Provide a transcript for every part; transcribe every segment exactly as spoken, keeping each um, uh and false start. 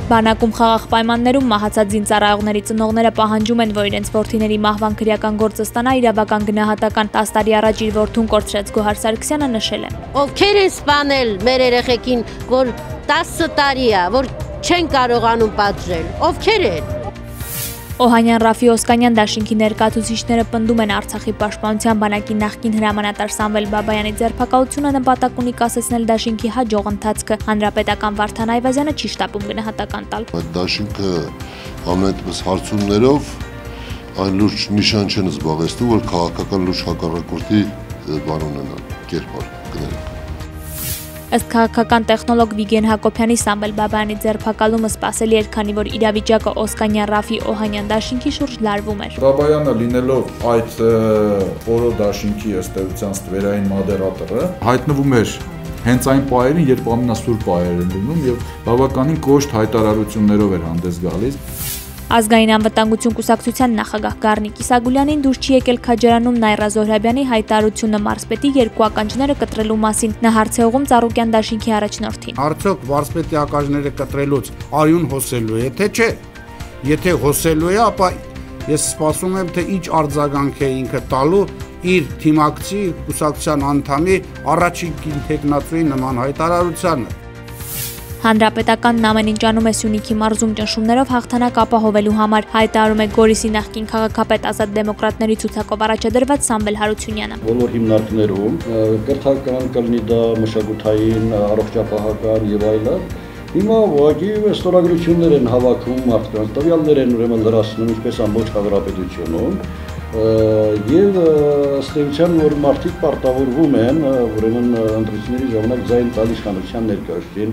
Բանակում խաղաղ պայմաններում մահացած զինծառայողների ծնողները պահանջում են, որ իրենց որդիների մահվան քրեական գործը ստանա իրավական գնահատական։ տասը տարի առաջ իր որդուն կորցրած Գոհար Սարգսյանը նշել է. Ովքեր են սպանել մեր երեխեքին, որ տասը տարի է, որ չեն կարողանում պատժել, ովքեր են։ Օհանյան Ռաֆի Օսկանյան դաշինքի ներկայացուցիչները պնդում են Արցախի պաշտպանության բանակի նախկին հրամանատար Սամվել Բաբայանի ձերբակալությունը նպատակ ունի կասեցնել դաշինքի հաջող ընթացքը։ Հանրապետական Վարդան Այվազյանը չի շտապում գնահատական տալ։ Այդ դաշինքը ամենատպես հարցումներով այն լուրջ նիշան չեն զբաղեցնում, որ քաղաքական լուրջ հակառակորդի բան ունենան, կերպար գներեք։ Ըստ քաղաքական տեխնոլոգ Վիգեն Հակոբյանի Սամվել Բաբայանի ձերբակալումը սպասելի էր, քանի որ իրավիճակը Օսկանյան Ռաֆի Օհանյան դաշինքի շուրջ լարվում էր։ Բաբայանը լինելով այդ օրո դաշինքի ըստ էության ստվերային մոդերատորը հայտնվում էր հենց այն պահերին, երբ ամենասուրբ պահեր են լինում եւ բավականին կոշտ հայտարարություններով էր հանդես գալիս։ Ազգային անվտանգություն կուսակցության նախագահ Գառնիկ Իսագուլյանին դուր չի եկել Քաջարանում Նայրա Զոհրաբյանի հայտարարությունը մարզպետի երկու ականջները կտրելու մասին։ Նա հարց է ուղղում Ծառուկյան դաշինքի առաջնորդին։ Արդյոք մարզպետի ականջները կտրելուց արյուն հոսելու է, թե չէ։ Եթե հոսելու է, ապա ես սպասում եմ, թե ինչ արձագանք է ինքը տալու իր թիմակցի կուսակցության անդամի առաջին տեխնացուի նման հայտարարությանը։ Հանրապետականն ամեն ինչ անում է Սյունիքի մարզում ճնշումներով հաղթանակ ապահովելու համար, հայտարարում է Գորիսի նախկին քաղաքապետ Ազատ դեմոկրատների ցուցակով առաջադրված Սամվել Հարությունյանը։ Բոլոր հիմնարկներում կրթական կլինի դա մշակութային, առողջապահական եւ այլն։ Հիմա ուղղակի ստորագրություններ են հավաքում մարդկանց, տվյալներ են ուրեմն լրացնում ինչպես ամբողջ հանրապետությունում։ Եվ ըստ էության, որ մարդիկ պարտավորվում են ուրեմն ընտրությունների ժամանակ ձայն տալ իշխանության ներկայացուցին։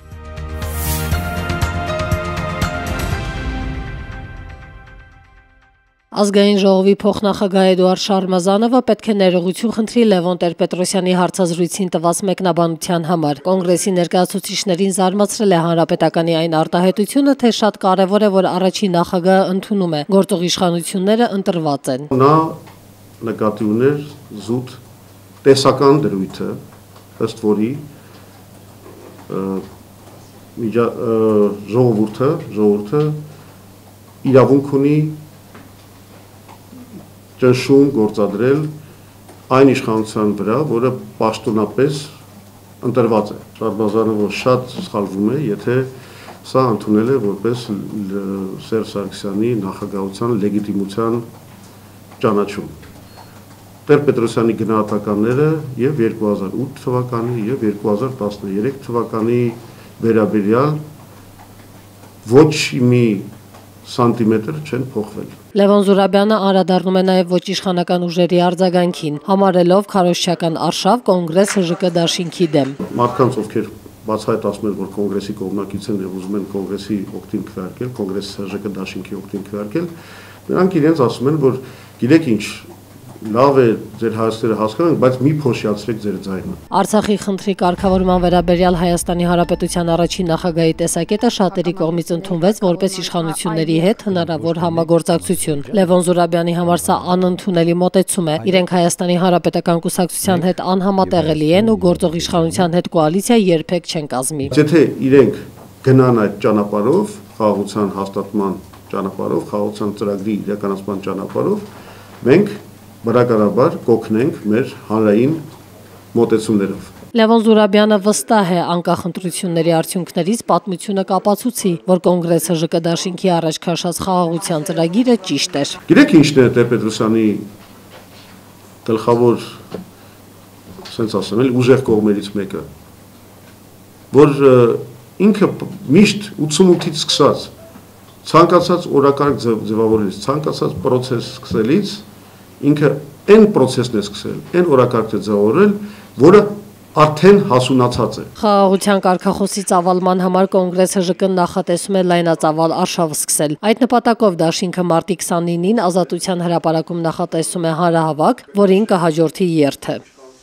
Ազգային ժողովի փոխնախագահ Էդուարդ Շարմազանովը պետք է ներողություն խնդրի Լևոն Տեր-Պետրոսյանի հարցազրույցին տված մեկնաբանության համար։ Կոնգրեսի ներկայացուցիչներին զարմացրել է Հանրապետականի այն արտահայտությունը, թե շատ կարևոր է, որ առաջին նախագահը ընդունում է, գործող իշխանությունները ընտրված են։ Նա նկատի ուներ զուտ տեսական դրույթը, ըստ որի ժողովուրդը, ժողովուրդը իրավունք ունի ճնշում գործադրել այն իշխանության վրա, որը պաշտոնապես ընտրված է։ Շարմազանովը շատ սխալվում է, եթե սա ընդունել է որպես Սերժ Սարգսյանի նախագահության լեգիտիմության ճանաչում։ Տեր-Պետրոսյանի գնահատականները եւ երկու հազար ութ թվականի եւ երկու հազար տասներեք թվականի վերաբերյալ ոչ մի սանտիմետր չեն փոխվել։ Լևոն Զուրաբյանը անդրադառնում է նաև ոչ իշխանական ուժերի արձագանքին, համարելով քարոզչական արշավ կոնգրես ՀԺԿ դաշինքի դեմ։ Մարդկանց, ովքեր բացահայտ ասում են, որ կոնգրեսի կողմնակից են եւ ուզում են կոնգրեսի օգտին քվեարկել, կոնգրես ՀԺԿ դաշինքի օգտին քվեարկել, նրանք իրենց ասում են, որ գիտեք ինչ, լավ է ձեր հայացքները հասկանանք, բայց մի փոշիացրեք ձեր ձայնը։ Արցախի խնդրի կարգավորման վերաբերյալ Հայաստանի Հանրապետության առաջին նախագահի տեսակետը շատերի կողմից ընդունվեց որպես իշխանությունների հետ հնարավոր համագործակցություն։ Լևոն Զուրաբյանի համար սա անընդունելի մոտեցում է։ Իրենք Հայաստանի Հանրապետական կուսակցության հետ անհամատեղելի են ու գործող իշխանության հետ կոալիցիա երբեք չեն կազմի։ Եթե իրենք գնան այդ ճանապարհով, խաղաղության հաստատման ճանապարհով, խաղաղության ծրագրի իրականացման ճանապարհով, մենք բնականաբար կօգնենք մեր հանրային մոտեցումներով։ Լևոն Զուրաբյանը վստահ է անկախ ընտրությունների արդյունքներից պատմությունը կապացուցի, որ կոնգրես ՀԺԿ դաշինքի առաջ քաշած խաղաղության ծրագիրը ճիշտ էր։ Գիտեք ինչն է Տեր-Պետրոսյանի գլխավոր, ասենց ասեմ, ուժեղ կողմերից մեկը, որ ինքը միշտ ութսունութից սկսած ցանկացած օրակարգ ձևավորելիս, ցանկացած process սկսելիս ինքը այն process-ն է սկսել, այն օրակարգը ձևավորել, որը արդեն հասունացած է։ Խաղաղության կարգախոսի ծավալման համար կոնգրես ՀԺԿ-ն նախատեսում է լայնածավալ արշավ սկսել։ Այդ նպատակով դաշինքը մարտի քսանինին Ազատության հրապարակում նախատեսում է հանրահավաք, որին կհաջորդի երթը։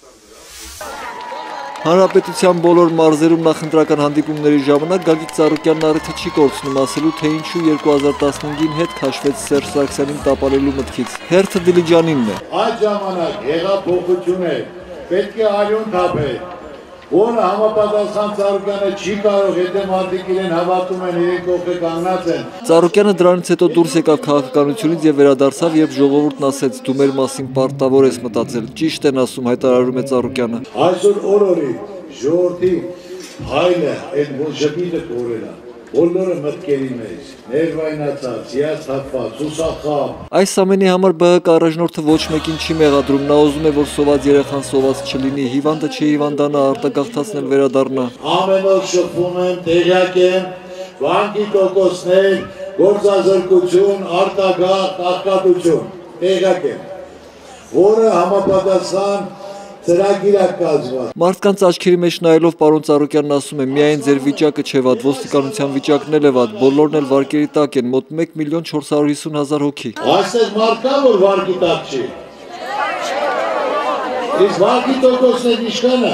Հանրապետության բոլոր մարզերում նախընտրական հանդիպումների ժամանակ Գագիկ Ծառուկյանն առիթը չի կորցնում ասելու, թե ինչու երկու հազար տասնհինգին հետ քաշվեց Սերժ Սարգսյանին տապալելու մտքից։ Հերթը Դիլիջանինն է։ Այդ ժամանակ հեղափոխություն է, պետք է արյուն թափել, որը համապատասխան Ծառուկյանը չի կարող, եթե մարդիկ իրեն հավատում են, իրենք ովքեր կանգնած են։ Ծառուկյանը դրանից հետո դուրս եկավ քաղաքականությունից եւ վերադարձավ, երբ ժողովուրդն ասեց՝ դու մեր մասին պարտավոր ես մտածել։ Ճիշտ են ասում, հայտարարում է Ծառուկյանը։ Այսօր օրորի ժողովրդի հայլը, այդ ժպիտը կորելա։ Բոլորը մտքերի մեջ, ներվայնացած, հիասթափված, ուսախավ։ Այս ամենի համար ԲՀԿ առաջնորդը ոչ մեկին չի մեղադրում, նա ուզում է, որ սոված երեխան սոված չլինի, հիվանդը չհիվանդանա, արտագաղթացնել վերադառնա։ Ամեն օր շփվում եմ, տեղյակ եմ, վանկի տոկոսներ, գործազրկություն, արտագաղթ, աղքատություն, տեղյակ եմ, որը համապատասխան Մարդկանց աչքերի մեջ նայելով պարոն Ծառուկյանն ասում է՝ միայն ձեր վիճակը չէ վատ, ոստիկանության վիճակն էլ է վատ, բոլորն էլ վարկերի տակ են, մոտ մեկ միլիոն չորս հարյուր հիսուն հազար հոգի։ Այսպես մարդ կա, որ վարկի տակ չի։ Իսկ վարկի տոկոսն ինչքան է։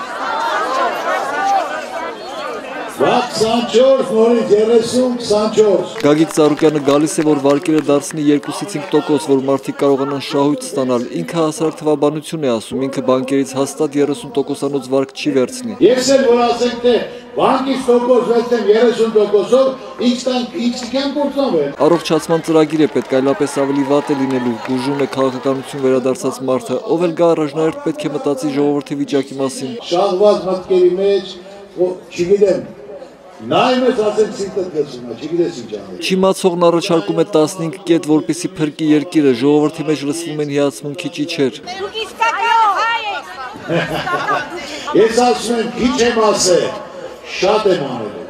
քսանչորս, նորից երեսուն, քսանչորս։ Գագիկ Ծառուկյանը գալիս է, որ վարկերը դարձնի երկուսից հինգ տոկոս, որ մարդիկ կարողանան շահույթ ստանալ։ Ինքը հասարակ թվաբանություն է ասում, ինքը բանկերից հաստատ երեսուն տոկոսանոց վարկ չի վերցնի։ Ես էլ որ ասենք, թե բանկից տոկոս վերցնեմ երեսուն տոկոսով, X-իկյան կործանվել։ Առողջացման ծրագիր է պետք, այլապես ավելի վատ է լինելու, բուժում է քաղաքականություն վերադարձած մարդը, ով էլ գա առաջնահերթ պետք է մտածի ժողովրդի վիճակի մասին։ Շահված մտքերի մեջ, չգիտեմ, նայում ես ասեմ սիրտդ գցում է, չգիտես ինչ անել։ Չիմացողն առաջարկում է տասնհինգ կետ, որպեսզի փրկի երկիրը, ժողովրդի մեջ լսվում են հիացմունքի ճիչեր։ Ես ասում եմ, քիչ եմ ասել, շատ եմ անել։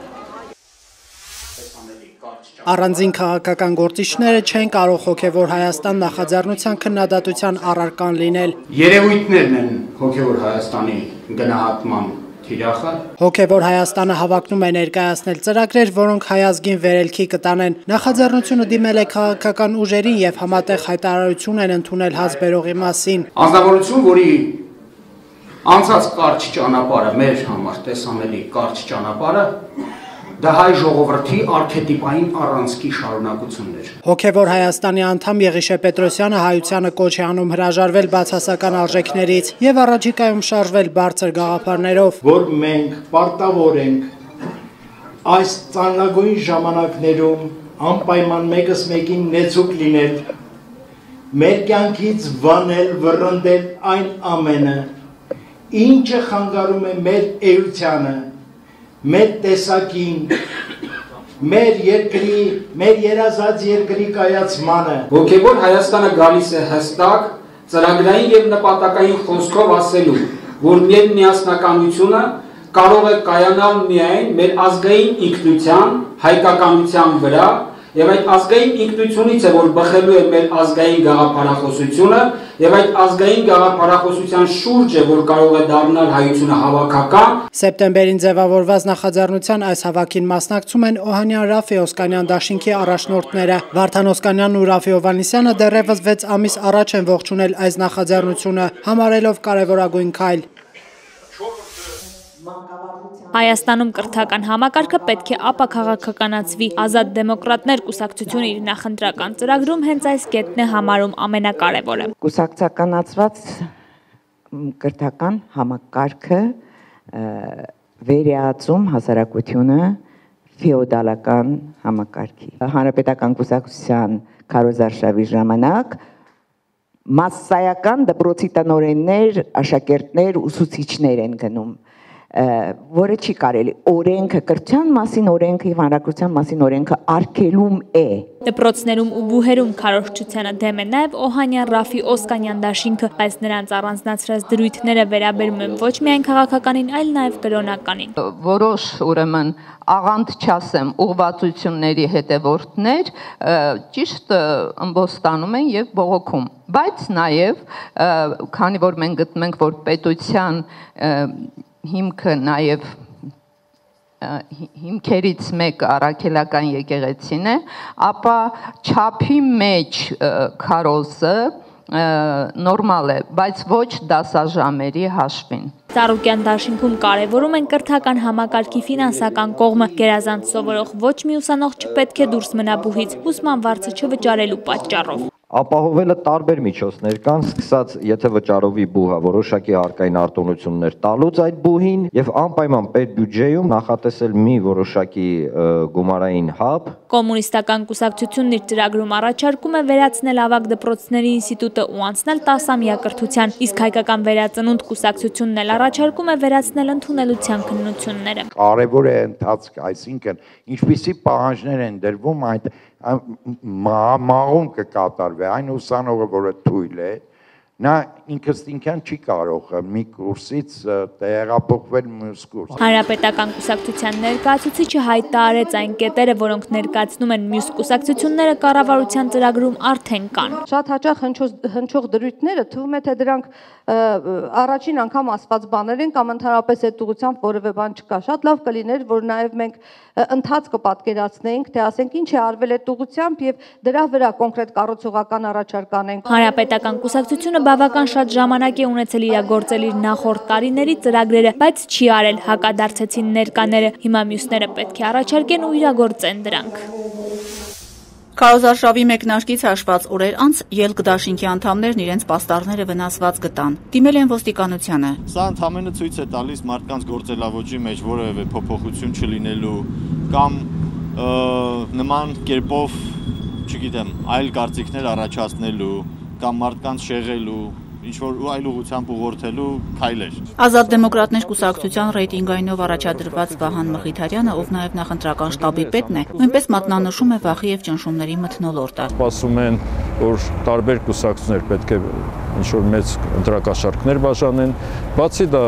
Առանձին քաղաքական գործիչները չեն կարող հոգևոր Հայաստան նախաձեռնության քննադատության առարկան լինել։ Երևույթներն են հոգևոր Հայաստանի գնահատման թիրախը։ Հոգևոր Հայաստանը հավակնում է ներկայացնել ծրագրեր, որոնք հայազգին վերելքի կտանեն։ Նախաձեռնությունը դիմել է քաղաքական ուժերին եւ համատեղ հայտարարություն են ընդունել հազբերողի մասին։ Անձնավորություն, որի անցած կարճ ճանապարհը մեր համար տեսանելի կարճ ճանապարհը դա հայ ժողովրդի արքետիպային առանցքի շարունակությունն էր։ Հոգևոր Հայաստանի անդամ Եղիշե Պետրոսյանը հայությանը կոչ է անում հրաժարվել բացասական արժեքներից եւ առաջիկայում շարժվել բարձր գաղափարներով, որ մենք պարտավոր ենք այս ծանրագույն ժամանակներում անպայման մեկս մեկին նեցուկ լինել, մեր կյանքից վանել, վռնդել այն ամենը, ինչը խանգարում է մեր էությանը, մեր տեսակին, մեր երկրի, մեր երազած երկրի կայացմանը։ Հոգևոր Հայաստանը գալիս է հստակ, ծրագրային եւ նպատակային խոսքով ասելու, որ մեր միասնականությունը կարող է կայանալ միայն մեր ազգային ինքնության, հայկականության վրա, եւ այդ ազգային ինքնությունից է, որ բխելու է մեր ազգային գաղափարախոսությունը, եւ այդ ազգային գաղափարախոսության շուրջ է, որ կարող է դառնալ հայությունը հավաքական։ Սեպտեմբերին ձևավորված նախաձեռնության այս հավաքին մասնակցում են Օհանյան Ռաֆի Օսկանյան դաշինքի առաջնորդները։ Վարդան Օսկանյանն ու Ռաֆի Հովհաննիսյանը դեռևս վեց ամիս առաջ են ողջունել այս նախաձեռնությունը, համարելով կարևորագույն քայլ։ Հայաստանում կրթական համակարգը պետք է ապաքաղաքականացվի։ Ազատ դեմոկրատներ կուսակցությունը իր նախընտրական ծրագրում հենց այս կետն է համարում ամենակարևորը։ Կուսակցականացված կրթական համակարգը վերեացում հասարակությունը ֆեոդալական համակարգի։ Հանրապետական կուսակցության քարոզարշավի ժամանակ մասսայական դպրոցի տնօրեններ, աշակերտներ, ուսուցիչներ են գնում, որը չի կարելի, օրենքը, կրթության մասին օրենքը եւ հանրակրթության մասին օրենքը արգելում է։ Դպրոցներում ու բուհերում քարոզչությանը դեմ է նաեւ Օհանյան Ռաֆի Օսկանյան դաշինքը, բայց նրանց առանձնացրած դրույթները վերաբերում են ոչ միայն քաղաքականին, այլ նաեւ կրոնականին։ Որոշ ուրեմն աղանդ չասեմ ուղղվածությունների հետևորդներ ճիշտ ըմբոստանում են եւ բողոքում, բայց նաեւ քանի որ մենք գտնում ենք, որ պետության հիմքը նաև հիմքերից մեկը առաքելական եկեղեցին է, ապա չափի մեջ քարոզը նորմալ է, բայց ոչ դասաժամերի հաշվին։ Ծառուկյան դաշինքում կարևորում են կրթական համակարգի ֆինանսական կողմը, գերազանց սովորող ոչ մի ուսանող չպետք է դուրս մնա բուհից ուսման վարձը չվճարելու պատճառով։ Ապահովելը տարբեր միջոցներ կան, սկսած եթե վճարովի բուհը որոշակի հարկային արտոնություններ տալուց այդ բուհին եւ անպայման պետբյուջեում նախատեսել մի որոշակի գումարային հապ։ Կոմունիստական կուսակցությունն իր ծրագրում առաջարկում է վերացնել ավագ դպրոցների ինստիտուտը ու անցնել տասամյա կրթության, իսկ հայկական վերածնունդ կուսակցությունն էլ առաջարկում է վերացնել ընդունելության քննությունները։ Կարևոր է ընթացք, այսինքն ինչպիսի պահանջներ են դրվում այդ մաղում կկատարվի, այն ուսանողը, որը թույլ է, նա ինքստինքյան չի կարող մի կուրսից տեղափոխվել մյուս կուրս։ Հանրապետական կուսակցության ներկայացուցիչը հայտարարեց այն կետերը, որոնք ներկայացնում են մյուս կուսակցությունները կառավարության ծրագրում արդեն կան։ Շատ հաճախ հնչող դրույթները թվում է, թե դրանք առաջին անգամ ասված բաներ են կամ ընդհանրապես այդ ուղղությամբ որևէ բան չկա։ Շատ լավ կլիներ, որ նաև մենք ընթացքը պատկերացնեինք, թե ասենք ինչ է արվել այդ ուղղությամբ եւ դրա վրա կոնկրետ կառուցողական առաջարկ անենք։ Հանրապետական կուսակցությունը բավական շատ ժամանակ է ունեցել իրագործել իր նախորդ տարիների ծրագրերը, բայց չի արել, հակադարձեցին ներկաները։ Հիմա մյուսները պետք է առաջարկեն ու իրագործեն դրանք։ Քարոզարշավի մեկնարկից հաշված օրեր անց ելք դաշինքի անդամներն իրենց պաստառները վնասված գտան։ Դիմել են ոստիկանությանը։ Սա ընդհանրապես ցույց է տալիս մարդկանց գործելավոճի մեջ որևէ փոփոխություն չլինելու կամ նման կերպով, չգիտեմ, այլ կարծիքներ առաջացնելու կամ մարդկանց շեղելու, ինչ-որ այլ ուղղությամբ ուղղորդելու քայլեր։ Ազատ դեմոկրատներ կուսակցության ռեյտինգայինով առաջադրված Վահան Մխիթարյանը, ով նաև նախընտրական շտաբի պետն է, նույնպես մատնանշում է վախի եւ ճնշումների մթնոլորտը։ Սպասում են, որ տարբեր կուսակցություններ պետք է ինչ-որ մեծ ընտրակաշառքներ բաժանեն, բացի դա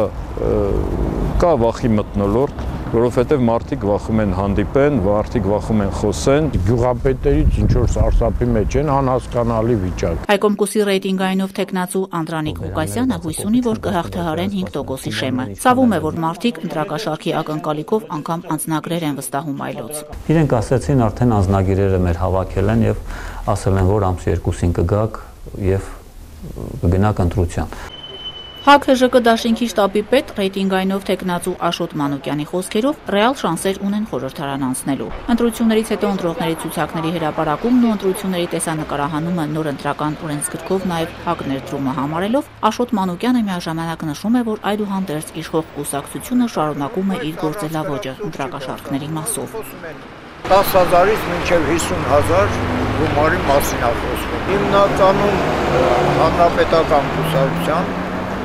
կա վախի մթնոլորտ, որովհետև մարդիկ վախում են հանդիպեն, մարդիկ վախում են խոսեն։ Գյուղապետերից ինչ-որ սարսափի մեջ են, անհասկանալի վիճակ։ Հայկոմկուսի ռեյտինգայինով թեկնածու Անդրանիկ Ղուկասյանը հույս ունի, որ կհաղթահարեն հինգ տոկոսի շեմը։ Ցավում է, որ մարդիկ ընտրակաշառքի ակնկալիքով անգամ անձնագրեր են վստահում այլոց։ Իրենք ասացին, արդեն անձնագիրերը մեր հավաքել են եւ ասել են, որ ամսի երկուսին կգաք եւ կգնաք ընտրության։ ՀԱԿ-ՀԺԿ դաշինքի շտաբի պետ ռեյտինգայինով թեկնածու Աշոտ Մանուկյանի խոսքերով ռեալ շանսեր ունեն խորհրդարան անցնելու։ Ընտրություններից հետո ընտրողների ցուցակների հրապարակումն ու ընտրությունների տեսանկարահանումը նոր ընտրական օրենսգրքով նաև ՀԱԿ ներդրումը համարելով Աշոտ Մանուկյանը միաժամանակ նշում է, որ այդուհանդերձ իշխող կուսակցությունը շարունակում է իր գործելավոճը ընտրակաշառքների մասով։ տասը հազարից մինչև հիսուն հազար գումարի մասին է խոսվում։ Հիմնականում հանրապետական կուսակցության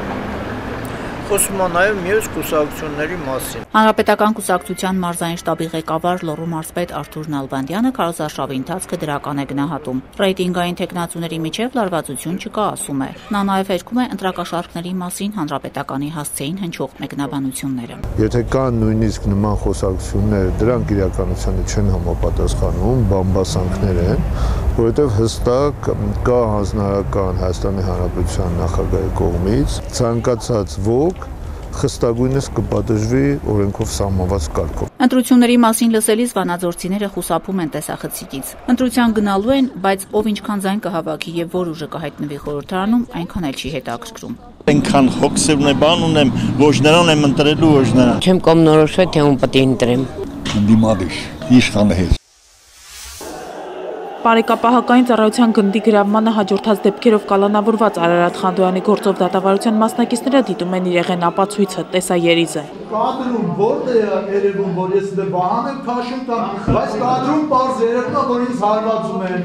խոսում է նաև մյուս կուսակցությունների մասին։ Հանրապետական կուսակցության մարզային շտաբի ղեկավար Լոռու մարզպետ Արթուր Նալբանդյանը քարոզարշավի ընթացքը դրական է գնահատում։ Ռեյտինգային թեկնածուների միջև լարվածություն չկա, ասում է։ Նա նաև հերքում է ընտրակաշառքների մասին հանրապետականի հասցեին հնչող մեկնաբանությունները։ Եթե կան նույնիսկ նման խոսակցություններ, դրանք իրականությանը չեն համապատասխանում, բամբասանքներ են, որովհետև հստակ կա հանձնարարական Հայաստանի Հանրապետության նախագահի կողմից ցանկացած ոք խստագույնս կպատժվի օրենքով սահմանված կարգով։ Ընտրությունների մասին լսելիս վանաձորցիները խուսափում են տեսախցիկից։ Ընտրության գնալու են, բայց ով ինչքան ձայն կհավաքի եւ որ ուժը կհայտնվի խորհրդարանում, այնքան էլ չի հետաքրքրում։ Այնքան հոգսերն է բան ունեմ, ոչ նրան եմ ընտրելու, ոչ նրան։ Չեմ կողմնորոշվել, թե ում պետք է ընտրեմ։ Դիմադիր, իշխանը հետ։ Բարեկապահական ծառայության գնդի գրավմանը հաջորդած դեպքերով կալանավորված Արարատ Խանդոյանի գործով դատավարության մասնակիցները դիտում են իրեղեն ապացույցը, տեսաերիզը։ Կադրում որտե է երևում, որ ես դե Վահան եմ քաշում կամ, բայց կադրում պարզ երևն է, որ ինձ հարվածում են։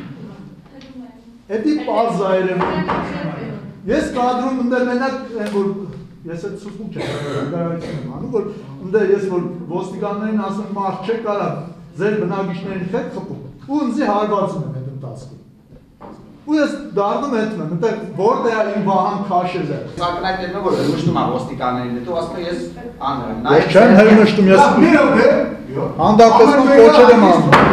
Էդի պարզ է երևում։ Ես կադրում ընդե մենակ որ ես այդ սուսմուկ չեմ գարավիցում եմ անում, որ ընդե ես որ ոստիկաններին ասում մարդ չէ կարա ձեր բնակիչներին հետ խփում ու ինձի հարվածում եմ այդ ընթացքում։ Ու ես դառնում հետում եմ, այնտեղ որտեղ է իմ Վահան քաշել է։ Սակնակերն որ հրմշտում է ոստիկաններին, դու ասում ես անհրաժեշտ։ Ես չեմ հրմշտում, ես հանդարտեցնում կոչել եմ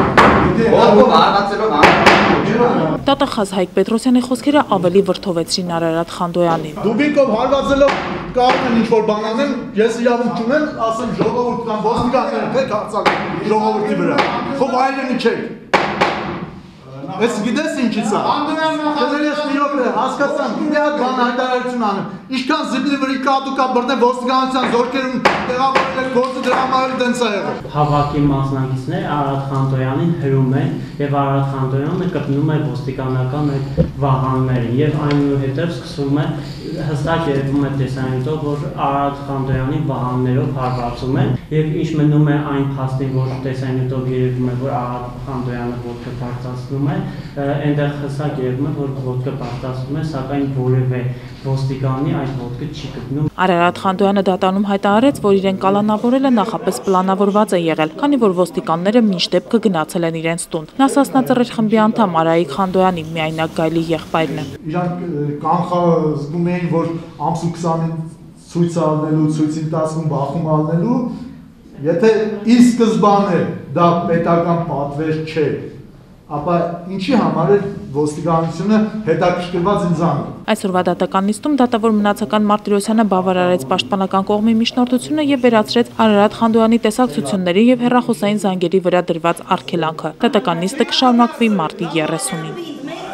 անում։ Տատախազ Հայկ Պետրոսյանի խոսքերը ավելի վրդովեցրին Արարատ Խանդոյանին։ Դուբիկով հարվածելով կարող են ինչ-որ բան անեն, ես իրավունք չունեմ, ասեմ ժողովուրդ կամ ոստիկանները թե կարծակ ժողովրդի վրա։ Խո այլն չեք։ Ես գիտես ինչի՞ց է։ Դեռ ես մի րոպե հասկացամ, մի հատ բան հայտարարություն անեմ։ Ինչքան զիբլիվրի կատուկա բռնե ոստիկանության զորքերում տեղավորել գործը դրա համար դենց է եղել։ Հավաքի մասնակիցներ Արարատ Խանտոյանին հրում են եւ Արարատ Խանտոյանը գտնում է ոստիկանական այդ վահաններին եւ այնուհետեւ սկսում է հստակ երևում է տեսանյութով, որ Արարատ Խանտոյանի վահաններով հարվածում են եւ ինչ մնում է այն փաստին, որ տեսանյութով երևում է, որ Արարատ Խանտոյանը ոտքը բարձրացնում է, այնտեղ հստակ երևում է, որ ոտքը բարձրացնում է, սակայն որևէ ոստիկանի այդ ոտքը չի գտնում։ Արարատ Խանտոյանը դատանում հայտարարեց, որ իրեն կալանավորելը նախապես պլանավորված է եղել, քանի որ ոստիկանները մինչ դեպքը գնացել են իրենց տուն։ Նա Սասնա Ծռեր խմբի անդամ Արայիկ Խանտոյանի միայնակ գայլի եղբայրն է։ Իրանք կանխազգում էին, որ ամսու քսանին ցույց առնելու, ցույցի ընթացքում բախում առնելու, եթե ի սկզբանե դա պետական պատվեր չէ, ապա ինչի համար է ոստիկանությունը հետաքրքրված ինձանով։ Այսօրվա դատական նիստում դատավոր Մնացական Մարտիրոսյանը բավարարեց պաշտպանական կողմի միջնորդությունը եւ վերացրեց Արարատ Խանտոյանի տեսակցությունների եւ հեռախոսային զանգերի վրա դրված արգելանքը։ Դատական նիստը կշարունակվի մարտի երեսունին։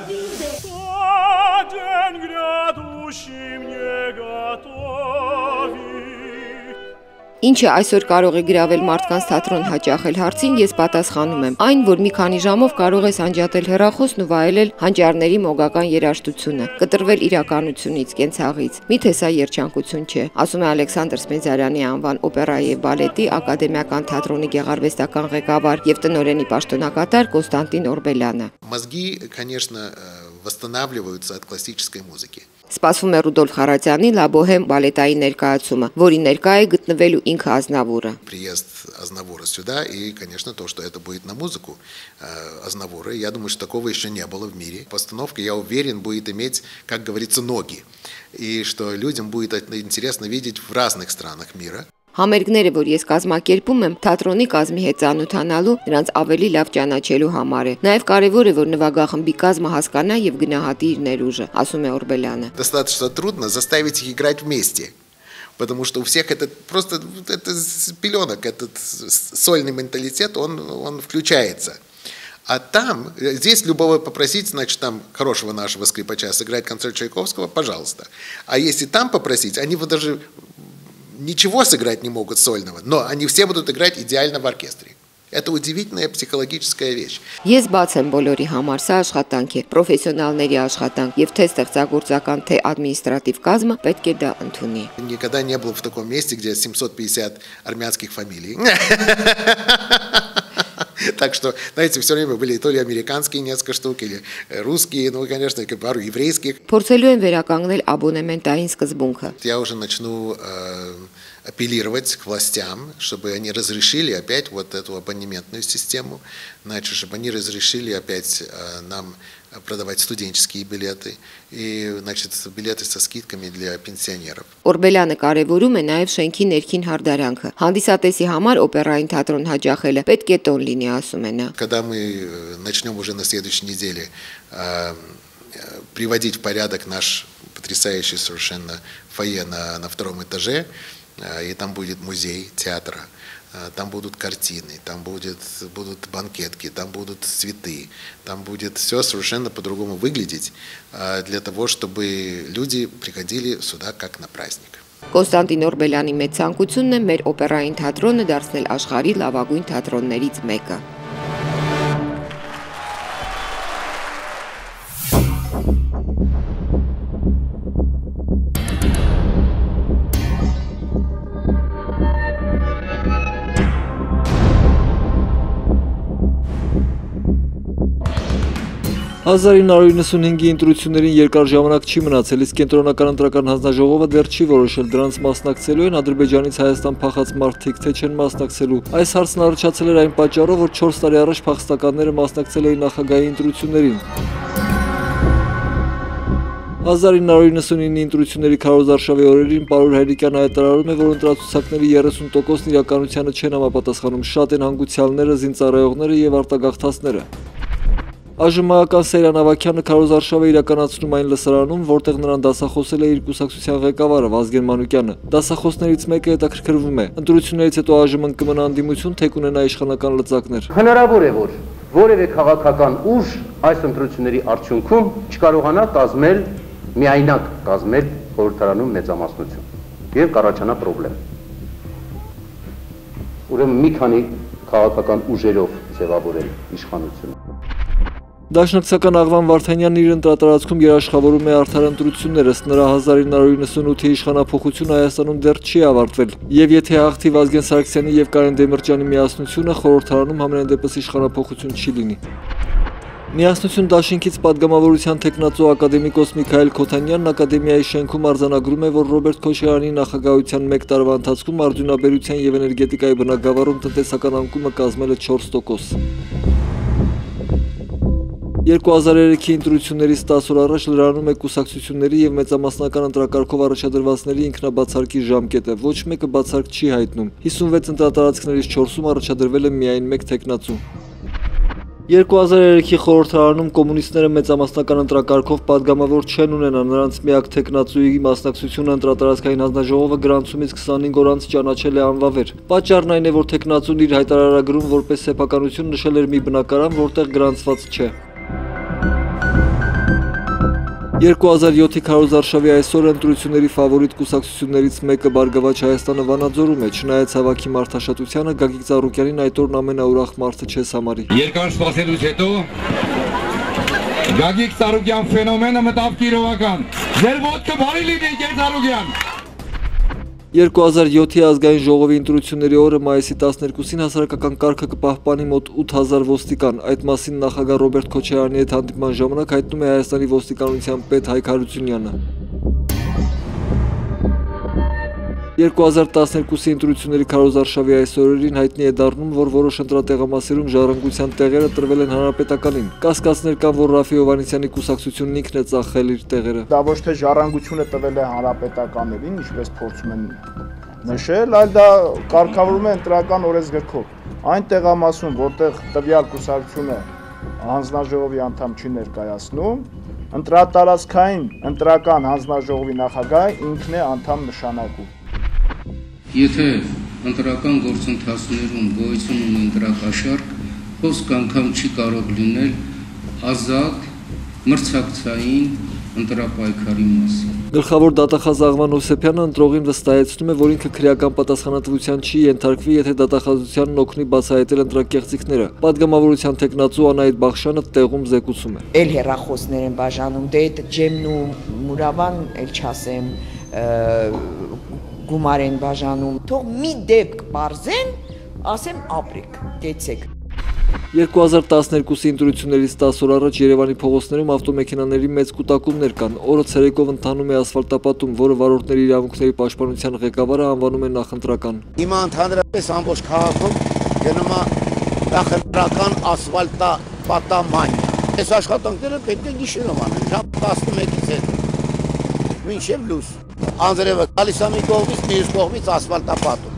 Ինչը այսօր կարող է գրավել մարդկանց թատրոն հաճախել հարցին, ես պատասխանում եմ։ Այն, որ մի քանի ժամով կարող ես անջատել հեռախոսն ու վայելել հանճարների մոգական երաժշտությունը, կտրվել իրականությունից, կենցաղից։ Միթե սա երջանկություն չէ, ասում է Ալեքսանդր Սմեզարյանի անվան օպերայի եւ բալետի ակադեմիական թատրոնի գեղարվեստական ղեկավար եւ տնօրենի պաշտոնակատար Կոստանտին Օրբելյանը։ Мозги, конечно, восстанавливаются от классической музыки. Սպասվում է Ռուդոլֆ Խարատյանի Լա Բոհեմ բալետայի ներկայացումը, որի ներկա է գտնվելու ինքը Ազնավուրը։ Приезд Азнавура сюда и, конечно, то, что это будет на музыку Азнавура, я думаю, что такого еще не было в мире. Постановка, я уверен, будет иметь, как говорится, ноги, и что людям будет интересно видеть в разных странах мира. Համերգները, որ ես կազմակերպում եմ, թատրոնի կազմի հետ ծանոթանալու, նրանց ավելի լավ ճանաչելու համար է։ Նաև կարևոր է, որ նվագախմբի կազմը հասկանա եւ գնահատի իր ներուժը, ասում է Օրբելյանը։ Достаточно трудно заставить их играть вместе, потому что у всех это просто это с пеленок, этот сольный менталитет, он он включается. А там, здесь любого попросить, значит, там хорошего нашего скрипача сыграть концерт Чайковского, пожалуйста. А если там попросить, они вот даже ничего сыграть не могут сольного, но они все будут играть идеально в оркестре. Это удивительная психологическая вещь. Ես բաց եմ բոլորի համար, սա աշխատանք է, պրոֆեսիոնալների աշխատանք, եւ թե ստեղծագործական, թե ադմինիստրատիվ կազմը պետք է դա ընդունի։ Никогда не был в таком месте, где семьсот пятьдесят армянских фамилий. Так что, знаете, все время были то ли американские несколько штук, или русские, ну, конечно, пару еврейских. Փորձելու են վերականգնել աբոնեմենտային սկզբունքը։ Я уже начну э, апеллировать к властям, чтобы они разрешили опять вот эту абонементную систему, значит, чтобы они разрешили опять э, нам продавать студенческие билеты и, значит, билеты со скидками для пенсионеров. Օրբելյանը կարևորում է նաև շենքի ներքին հարդարանքը։ Հանդիսատեսի համար օպերային թատրոն հաջախելը պետք է տոն լինի, ասում է նա։ Когда мы начнем уже на следующей неделе э, приводить в порядок наш потрясающий совершенно фойе на, на втором этаже, э, и там будет музей театра, там будут картины, там будет, будут банкетки, там будут цветы, там будет все совершенно по-другому выглядеть, для того, чтобы люди приходили сюда как на праздник. Կոստանտին Օրբելյանի մեծ ցանկությունն է մեր օպերային թատրոնը դարձնել աշխարհի լավագույն թատրոններից մեկը։ հազար ինը հարյուր նվաթ ընտրություններին երկար ժամանակ չի մնացել, իսկ կենտրոնական ընտրական հանձնաժողովը դեռ չի որոշել դրանց մասնակցելու են Ադրբեջանից Հայաստան փախած մարդիկ, թե չեն մասնակցելու։ Այս հարցն առաջացել էր այն պատճառով, որ չորս տարի առաջ փախստականները մասնակցել էին նախագահի ընտրություններին։ հազար ինը հարյուր նվաթ ընտրությունների քարոզարշավի օրերին Պարուր Հայրիկյանը հայտարարում է, որ ընտրացուցակների երեսուն տոկոսն իրականությանը չեն համապատասխանում, շատ են հանգուցյալները, զինծառայողները եւ արտագաղթածները։ Այժմայական Սեյրան Ավագյանը քարոզարշավը իրականացնում այն լսարանում, որտեղ նրան դասախոսել է իր կուսակցության ղեկավարը Վազգեն Մանուկյանը։ Դասախոսներից մեկը հետաքրքրվում է։ Ընտրություններից հետո այժմ կմնա անդիմություն, թե կունենա իշխանական լծակներ։ Հնարավոր է, որ որևէ քաղաքական ուժ այս ընտրությունների արդյունքում չկարողանա կազմել միայնակ կազմել խորհրդարանում մեծամասնություն եւ կառաջանա խնդրեմ։ Ուրեմն մի քանի քաղաքական ուժերով ձևավորել իշխանությունը։ Դաշնակցական Աղվան Վարդանյանն իր ընտրատարածքում երաշխավորում է արդար ընտրություններ, ըստ նրա հազար իննյակ իննսունութի իշխանափոխությունը Հայաստանում դեռ չի ավարտվել, եւ եթե հաղթի Վազգեն Սարգսյանի եւ Կարեն Դեմիրճյանի միասնությունը, խորհրդարանում համենայնդեպս իշխանափոխություն չի լինի։ Միասնություն դաշինքից պատգամավորության տեխնացու ակադեմիկոս Միքայել Քոթանյանն ակադեմիայի շենքում արձանագրում է, որ Ռոբերտ Քոչարյանի նախագահության մեկ տարվա ընթացքում արդյունաբերության եւ էներգետիկայի բնագավառում տնտեսական անկումը կազմել է չորս տոկոս։ երկու հազար երեքի ընտրություններից տասը օր առաջ լրանում է կուսակցությունների եւ մեծամասնական ընտրակարգով առաջադրվածների ինքնաբացարկի ժամկետը, ոչ մեկը բացարկ չի հայտնում։ հիսունվեց ընտրատարածքներից չորսում առաջադրվել է միայն մեկ տեխնացու։ երկու հազար երեքի խորհրդարանում կոմունիստները մեծամասնական ընտրակարգով պատգամավոր չեն ունենա, նրանց միակ տեխնացուի մասնակցությունը ընտրատարածքային հանձնաժողովը գրանցումից քսանհինգ օր անց ճանաչել է անվավեր։ Պատճառն այն է, որ տեխնացուն իր հայտարարագրում որպես սեփականություն նշել էր մի բնակարան, որտեղ գրանցված չէ։ երկու հազար յոթի քարոզարշավի այսօրը ընտրությունների ֆավորիտ կուսակցություններից մեկը Բարգավաճ Հայաստանը Վանաձորում է, չնայած հավաքի մարդաշատությանը Գագիկ Ծառուկյանին այդ օրն ամենաուրախ մարդը չես համարի։ Երկար սպասելուց հետո Գագիկ Ծառուկյան ֆենոմենը մտավ Կիրովական։ Ձեր ոտքը բարի լինի, Գագիկ Ծառուկյան։ երկու հազար յոթի ազգային ժողովի ընտրությունների օրը մայիսի տասներկուսին հասարակական կարգը կպահպանի մոտ ութ հազար ոստիկան։ Այդ մասին նախագահ Ռոբերտ Քոչարյանի հետ հանդիպման ժամանակ հայտնում է Հայաստանի ոստիկանության պետ Հայկ Հարությունյանը։ երկու հազար տասներկուսի ընտրությունների քարոզարշավի այս օրերին հայտնի է դառնում, որ որոշ ընտրատեղամասերում ժառանգության տեղերը տրվել են հանրապետականին։ Կասկածներ կան, որ Ռաֆի Հովհաննիսյանի կուսակցությունն ինքն է ծախել իր տեղերը։ Դա ոչ թե ժառանգությունը տվել է հանրապետականներին, ինչպես փորձում են նշել, այլ դա կարգավորվում է ընտրական օրենսգրքով։ Այն տեղամասում, որտեղ տվյալ կուսակցությունը հանձնաժողովի անդամ չի ներկայացնում, ընտրատարածքային ընտրական հանձնաժողովի նախագահը ինքն է անդամ նշանակում։ Եթե ընտրական գործընթացներում գոյություն ունի ընտրակաշարք, խոսք անգամ չի կարող լինել ազատ մրցակցային ընտրապայքարի մասին։ Գլխավոր դատախազ Աղվան Հովսեփյանը ընտրողին վստահեցնում է, որ ինքը քրեական պատասխանատվության չի ենթարկվի, եթե դատախազությանն օգնի բացահայտել ընտրակեղծիքները։ Պատգամավորության տեխնացու Անահիտ Բախշյանը տեղում զեկուցում է։ Էլ հեռախոսներ են բաժանում, դե այդ ջեմն ու մուրավան էլ չասեմ գումար են բաժանում, թող մի դեպք բարձեն, ասեմ ապրեք, կեցեք։ երկու հազար տասներկուսի ընտրություններից տասը օր առաջ Երևանի փողոցներում ավտոմեքենաների մեծ կուտակումներ կան։ Օրը ցերեկով ընթանում է ասֆալտապատում, որը վարորդների իրավունքների պաշտպանության ղեկավարը անվանում է նախընտրական։ Հիմա ընդհանրապես ամբողջ քաղաքում գնում է նախընտրական ասֆալտապատամանիա։ Այս աշխատանքները պետք է գիշերով անեն, ժամ տասնմեկից հետո, մինչև լույս։ Անձրևը գալիս է մի կողմից, մյուս կողմից ասֆալտապատում։